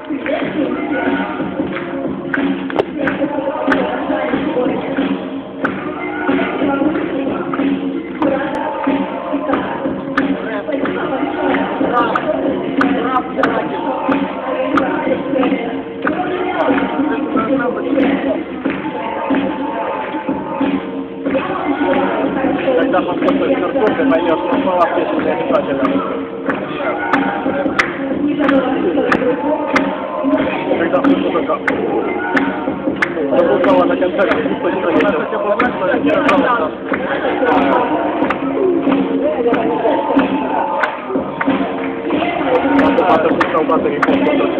Когда посмотришь картошку, поймешь, что слова песни не обязательно. Когда слышу только забухала на концерте, никто не заметил. Пожалуйста.